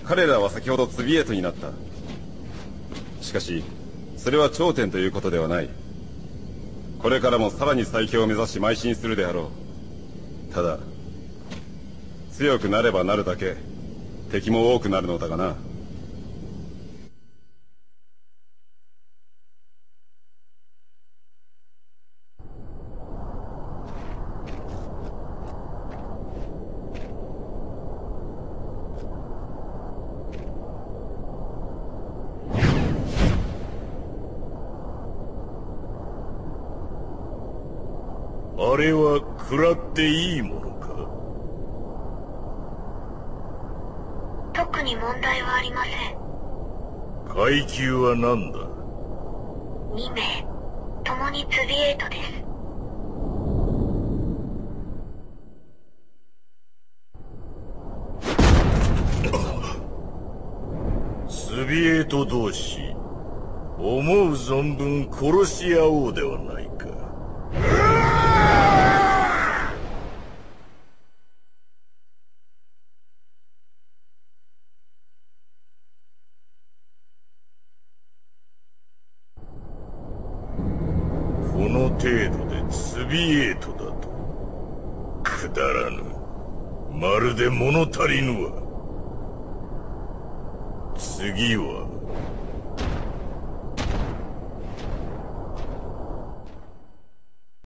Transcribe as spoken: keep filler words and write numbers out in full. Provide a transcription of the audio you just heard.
彼らは先ほどツビエートになった。しかしそれは頂点ということではない。これからもさらに最強を目指し邁進するであろう。ただ強くなればなるだけ敵も多くなるのだがな。 あれは食らっていいものか？ 特に問題はありません。 階級は何だ？ に名、共にツビエイトです。 ツビエイト同士、思う存分殺し合おうではないか。この程度でツビエイトだと？くだらぬ。まるで物足りぬわ。次は